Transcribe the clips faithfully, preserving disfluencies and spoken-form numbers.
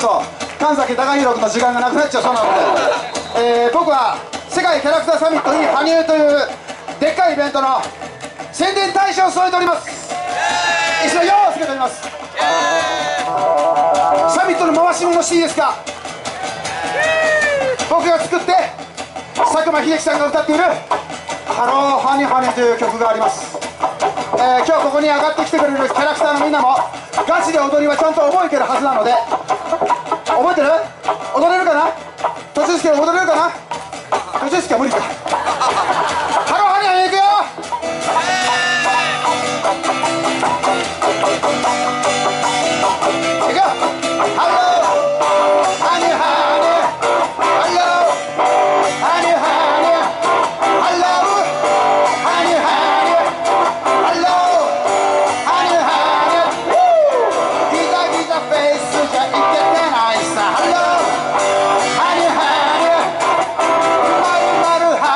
と神崎貴弘君の時間がなくなっちゃうそうなので、えー、僕は世界キャラクターサミット in 羽生というでっかいイベントの宣伝大使を務めております。石野陽介と言います。サミットの回し物していいですか。僕が作って佐久間秀樹さんが歌っている「ハローハニハニ」という曲があります。えー、今日ここに上がってきてくれるキャラクターのみんなもガチで踊りはちゃんと覚えてるはずなので、覚えてる？踊れるかな？途中ですけど踊れるかな？途中ですか無理か。ハローハニハニいくよ。いくよ。ハローハニハニ、ハローハニハニ、ハローハニハニ、ハローハニハニ、ギザギザフェイスじゃいけてないさ。ハローハニハニ、まるまるハ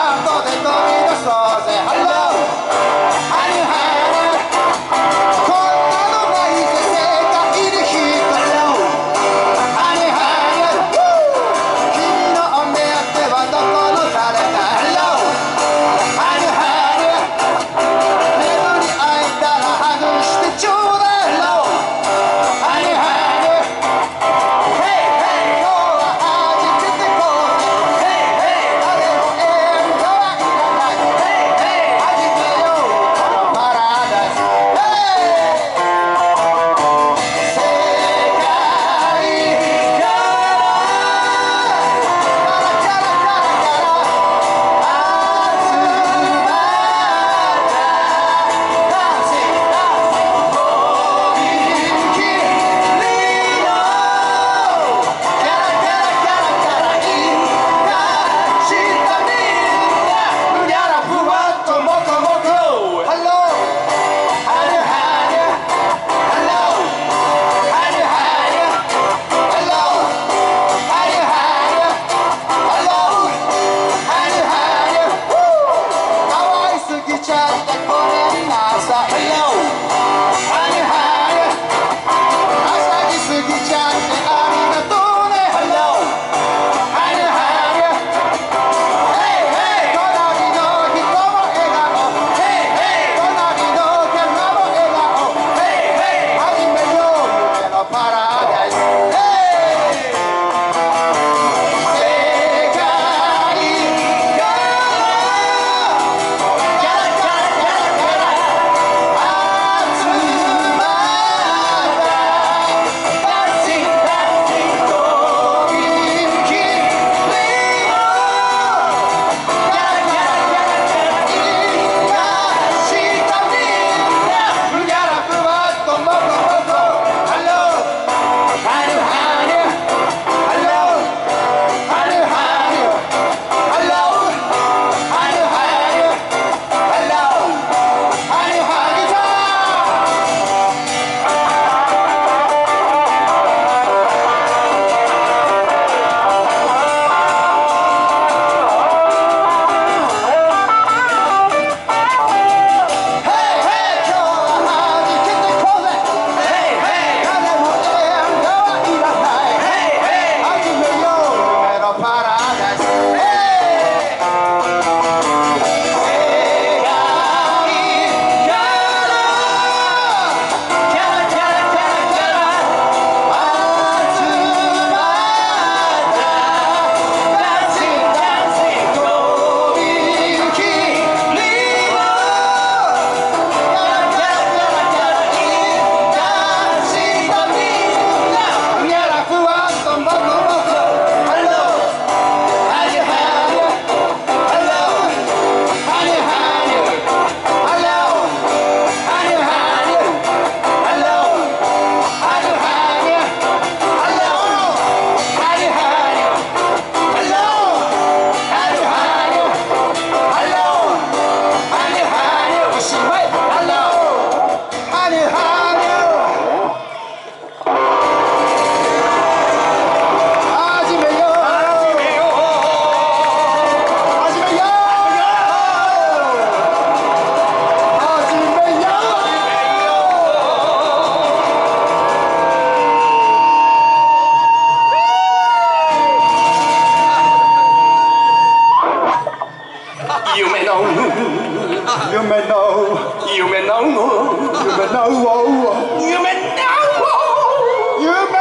夢なう夢なう夢なうわうわ夢なう夢な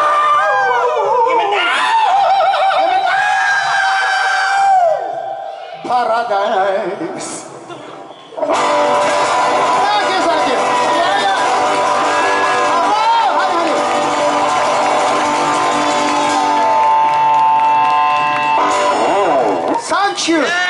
うパラダイス。Sanchez.